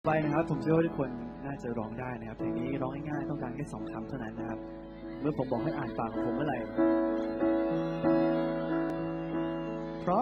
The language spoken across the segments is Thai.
ไปนะครับผมเชื่อว่าทุกคนน่าจะร้องได้นะครับเพลงนี้ร้องง่ายๆต้องการแค่2 คำเท่านั้นนะครับเมื่อผมบอกให้อ่านปากของผมเมื่อไหร่พร้อม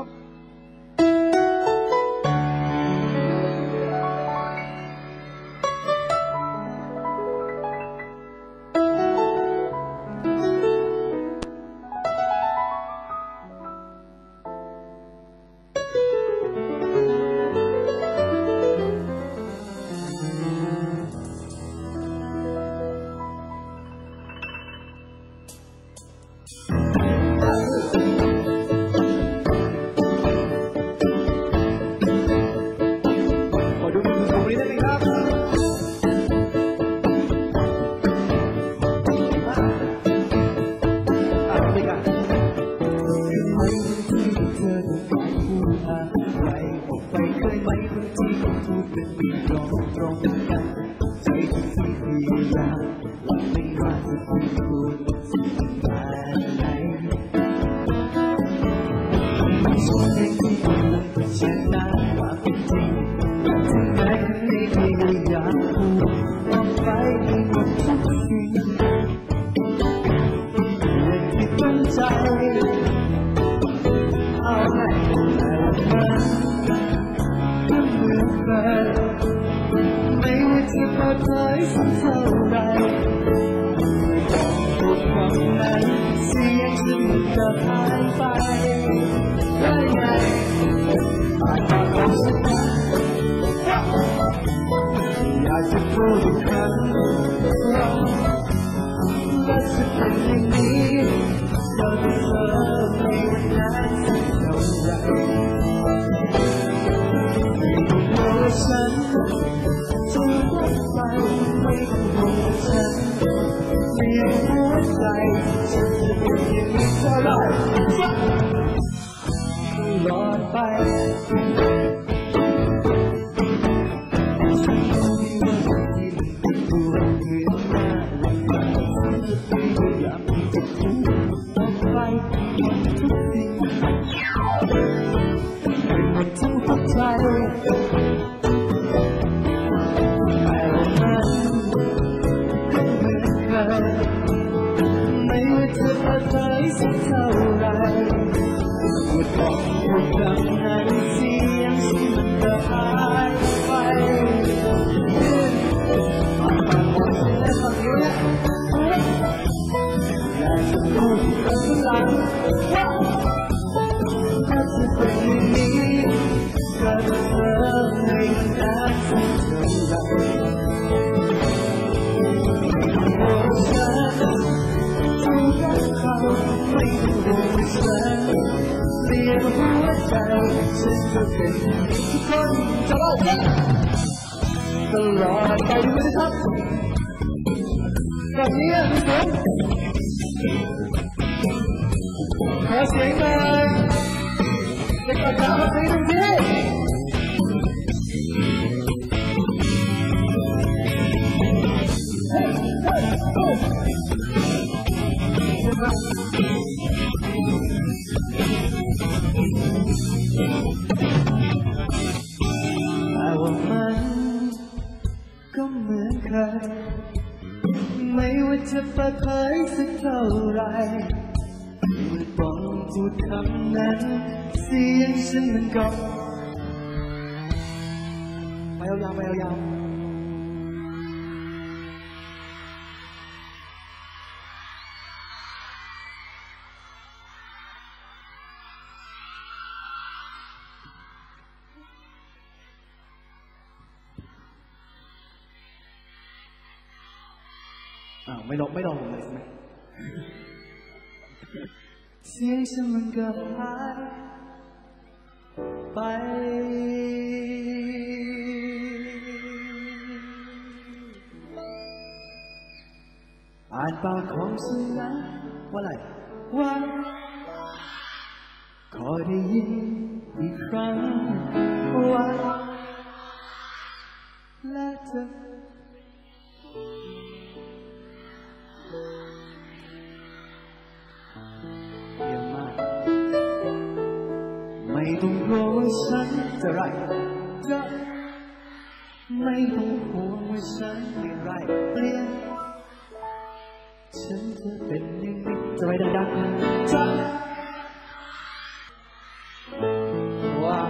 ตลอดไปดูนะครับแบบนี้ทุกคนขอเสียงหน่อยในกระดาษมาตีหนึ่งทีไม่ว่าจะเปิดเผยสักเท่าไรเมื่อบอกพูดคำนั้นเสียงฉันมันก็ไปยาวๆไปยาวไม่ลองผมเลยใช่ไหมเสียงฉันมันก็หายไปอ่านปากของฉันนะว่าอะไรว่าขอได้ยินอีกครั้งว่าและเธอไม่ต้องกลัวว่าฉันจะรักเธอไม่ต้องห่วงว่าฉันไม่ไรเปลี่ยนฉันจะเป็นอย่างนี้จะไปดังๆจ้าว้าว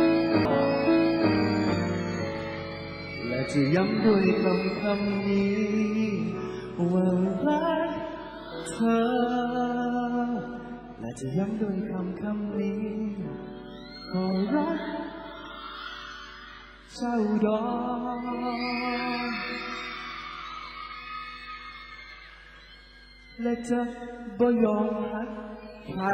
และจะย้ำด้วยคำนี้ว่ารักเธอและจะย้ำด้วยคำนี้ก็รักเจ้าดอกและจะบ่ยอมหักใคร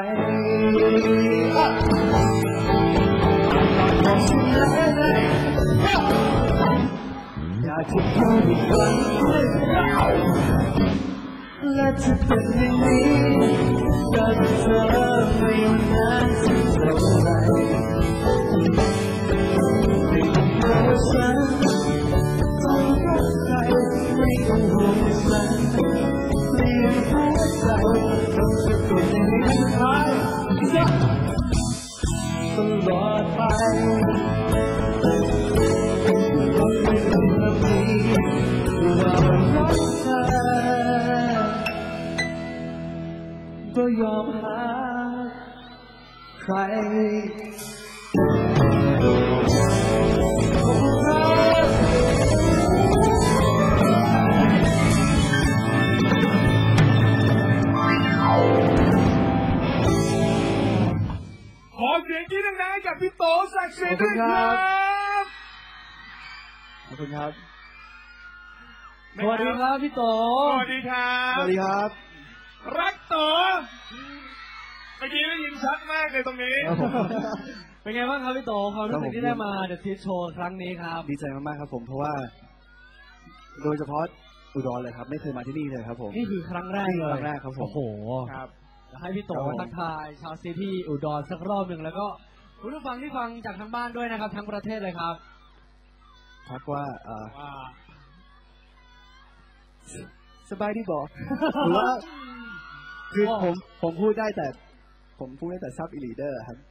อยากจะพูดอีกครั้งและจะเป็นอย่างนี้กับเธอไม่นานสักเท่าไหร่ไม่ต้องกลัวฉันต้องรักใครไม่ต้องห่วงฉันเปลี่ยนหัวใจต้องจะเป็นอย่างนี้ตลอดไปไม่ต้องระบีว่ารักเธอก็ยอมหาใครขอเสียงกรี๊ดดังๆกับพี่โตศักดิ์สิทธิ์ด้วยครับขอบคุณครับสวัสดีครับพี่โตสวัสดีครับสวัสดีครับรักโตเมื่อกี้ได้ยินชัดมากเลยตรงนี้เป็นไงบ้างครับพี่โตความรู้สึกที่ได้มาเดอะซีโชว์ครั้งนี้ครับดีใจมากๆครับผมเพราะว่าโดยเฉพาะอุดรเลยครับไม่เคยมาที่นี่เลยครับผมนี่คือครั้งแรกเลยครั้งแรกครับผมโอ้โหครับให้พี่โตทักทายชาวซีที่อุดรสักรอบหนึ่งแล้วก็คุณผู้ฟังที่ฟังจากทางบ้านด้วยนะครับทั้งประเทศเลยครับทักว่าสบายดีบอกหรือว่าคือผมพูดได้แต่ซับอีลีเดอร์ครับ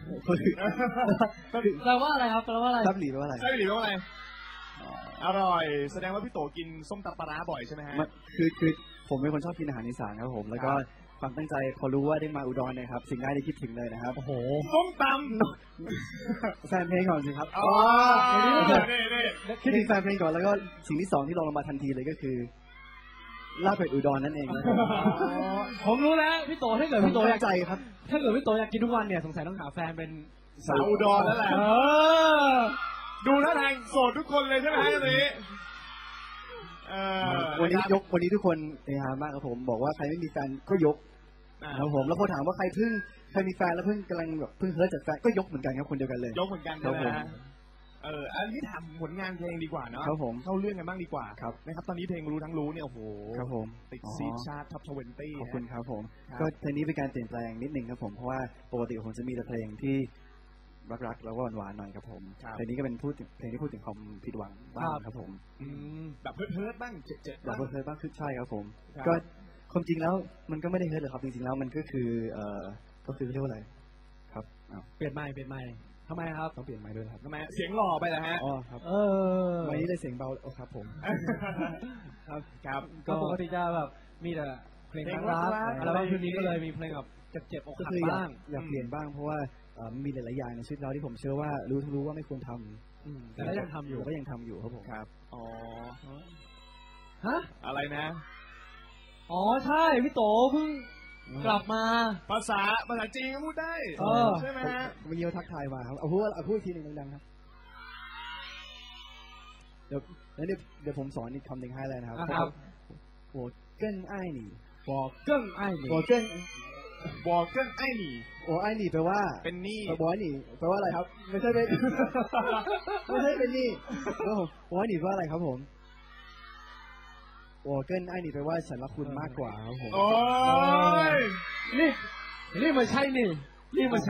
แปลว่าอะไรครับแปลว่าอะไรซับอีลีแปลว่าอะไรซับอีลีแปลว่าอะไรอร่อยแสดงว่าพี่โตกินส้มตำปลาร้าบ่อยใช่ไหมฮะคือผมเป็นคนชอบกินอาหารอีสานครับผมแล้วก็ความตั้งใจพอรู้ว่าได้มาอุดรเนี่ยครับสิ่งแรกที่คิดถึงเลยนะครับโอ้โหส้มตำแฟนเพลงก่อนสิครับอ๋อคิดถึงแฟนเพลงก่อนแล้วก็สิ่งที่สองที่ลงมาทันทีเลยก็คือลาบเป็ดอุดรนั่นเองผมรู้แล้วพี่โตถ้าเกิดพี่โตอยากใจครับถ้าเกิดพี่โตอยากกินทุกวันเนี่ยสงสัยต้องหาแฟนเป็นสาวอุดรแล้วแหละดูท่าทางโสดทุกคนเลยใช่ไหมฮะตอนนี้วันนี้ทุกคนเฮฮามากครับผมบอกว่าใครไม่มีแฟนก็ยกครับผมแล้วพอถามว่าใครมีแฟนแล้วเพิ่งเฮิร์ตจากแฟนก็ยกเหมือนกันครับคนเดียวกันเลยยกเหมือนกันนะอันนี้ถามผลงานเพลงดีกว่าเนาะครับผมเข้าเรื่องกันบ้างดีกว่าครับนะครับตอนนี้เพลงรู้ทั้งรู้เนี่ยโอ้โหครับผมติดซีชาร์ตท็อป20 ขอบคุณครับผมก็เพลงนี้เป็นการเปลี่ยนแปลงนิดนึงครับผมเพราะว่าปกติผมจะมีแต่เพลงที่รักแล้วก็หวานๆหน่อยครับผมเพลงนี้ก็เป็นเพลงที่พูดถึงความผิดหวังบ้างครับผมแบบเฮิร์ทบ้างเจ็บแบบเฮิร์ทบ้างคือใช่ครับผมก็ความจริงแล้วมันก็ไม่ได้เฮิร์ทเลยครับจริงๆแล้วมันก็คือเรียกว่าอะไรครับเปลี่ยนไมค์ทำไมครับต้องเปลี่ยนไมค์ด้วยครับทำไมเสียงหล่อไปเหรอฮะอ๋อครับวันนี้ได้เสียงเบาครับผมครับก็ปกติจะแบบมีแต่เพลงรักแล้วบางทีนี้ก็เลยมีเพลงแบบเจ็บอกหักบ้างอยากเปลี่ยนบ้างเพราะว่ามีหลายๆอย่างในชีวิตเราที่ผมเชื่อว่ารู้ว่าไม่ควรทำแต่ก็ยังทำอยู่ครับผมครับอ๋อฮะอะไรนะอ๋อใช่พี่โตเพิ่งกลับมาภาษาจีนก็พูดได้ใช่ไหมฮะวันนี้ทักทายมาครับเอาพูดทีหนึ่งดังๆครับเดี๋ยวผมสอนอีกคำหนึ่งให้เลยนะครับ我更爱你我更爱你我爱你แปลว่าเป็นนี่我爱你แปลว่าอะไรครับไม่ใช่เป็นนี่我爱你แปลว่าอะไรครับผม我更爱你แปลว่าฉันรักคุณมากกว่าครับผมโอ้ยนี่มันใช่นี่ติด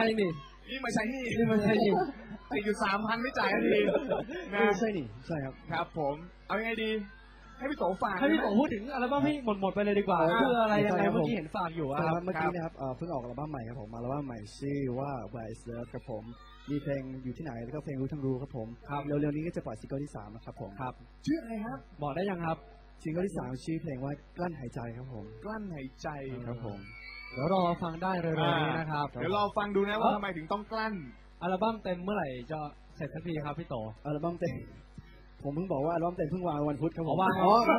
อยู่ 3,000 ไม่จ่ายทีนะใช่นี่ใช่ครับครับผมเอายังไงดีให้พี่โตฝากให้พี่โตพูดถึงอัลบั้มให้หมดไปเลยดีกว่าคืออะไรยังไงเมื่อกี้เห็นฝากอยู่ครับเมื่อกี้นะครับเพิ่งออกอัลบั้มใหม่ครับผมอัลบั้มใหม่ชื่อว่า Wise Love ครับผมมีเพลงอยู่ที่ไหนแล้วก็เพลงรู้ทั้งรู้ครับผมเร็วๆนี้ก็จะปล่อยซิงเกิลที่3นะครับผมครับชื่ออะไรครับบอกได้ยังครับซิงเกิลที่3ชื่อเพลงว่ากลั้นหายใจครับผมกลั้นหายใจครับผมเดี๋ยวรอฟังได้เร็วๆนี้นะครับเดี๋ยวรอฟังดูนะว่าทำไมถึงต้องกลั้นอัลบั้มเต็มเมื่อไหร่จะเสร็จสักทีครับพี่โตอัลบั้มเต็มผมเพิ่งบอกว่าอัลบั้มเต็มเพิ่งวางวันพุธครับผมวาง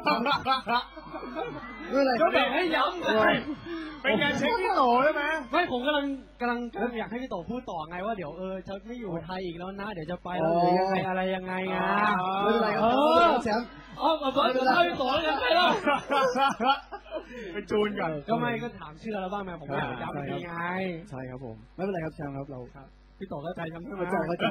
เมื่อไหร่ก็แบบให้ย้ำเลยเป็นการเช็คพี่โตใช่ไหมไม่ผมกำลังอยากให้พี่โตพูดต่อไงว่าเดี๋ยวจะไม่อยู่ไทยอีกแล้วนะเดี๋ยวจะไปแล้วหรือยังไงอะไรยังไงไงไม่เป็นไรครับแชมป์เอาพี่โตแล้วกันไปแล้วไปจูนก่อนก็ไม่ก็ถามชื่อแล้วบ้างไหมผมอยากย้ำยังไงใช่ครับผมไม่เป็นไรครับแชมป์ครับเราพี่โตเข้าใจยังไม่เข้าใจ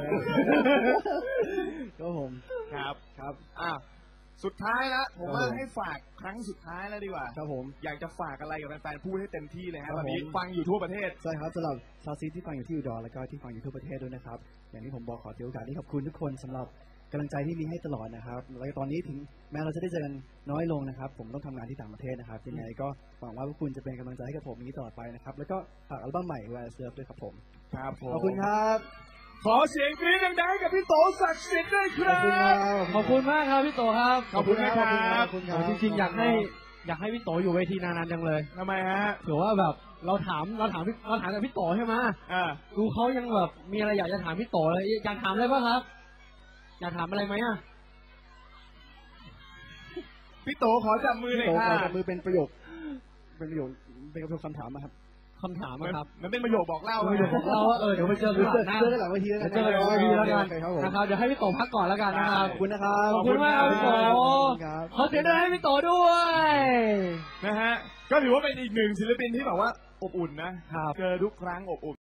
ก็ผมครับสุดท้ายแล้วผมว่าให้ฝากครั้งสุดท้ายแล้วดีกว่าครับผมอยากจะฝากอะไรกับแฟนๆพูดให้เต็มที่เลยครับตอนนี้ฟังอยู่ทั่วประเทศใช่ครับสำหรับชาวซีที่ฟังอยู่ที่อุดรแล้วก็ที่ฟังอยู่ทั่วประเทศด้วยนะครับอย่างที่ผมบอกขอถือโอกาสนี้ขอบคุณทุกคนสำหรับกำลังใจที่มีให้ตลอดนะครับแล้วตอนนี้ถึงแม้เราจะได้เจอกันน้อยลงนะครับผมต้องทำงานที่ต่างประเทศนะครับยังไงก็หวังว่าพวกคุณจะเป็นกำลังใจให้กับผมนี้ตลอดไปนะครับแล้วก็ฝากอัลบั้มใหม่ Where I Serve ด้วยครับผมครับขอบคุณครับขอเสียงกรี๊ดดังๆกับพี่โตศักดิ์สิทธิ์ด้วยครับขอบคุณมากครับพี่โตครับขอบคุณนะครับจริงๆอยากให้พี่โตอยู่เวทีนานๆจังเลยทำไมฮะถือว่าแบบเราถามกับพี่โตใช่ไหมดูเขายังแบบมีอะไรอยากจะถามพี่โตเลยอยากถามอะไรบ้างครับอยากถามอะไรไหมพี่โตขอจับมือหน่อยค่ะจับมือเป็นประโยคเป็นคำถามครับคำถามครับมันเป็นประโยคบอกเล่าเดี๋ยวไปเจอกันเจอกันหลังเวทีแล้วกันนะครับเดี๋ยวให้พี่โตพักก่อนแล้วกันนะครับขอบคุณนะครับขอบคุณมากพี่โตขอเสียงด้วยให้พี่โตด้วยนะฮะก็ถือว่าเป็นอีกหนึ่งศิลปินที่แบบว่าอบอุ่นนะเจอทุกครั้งอบอุ่น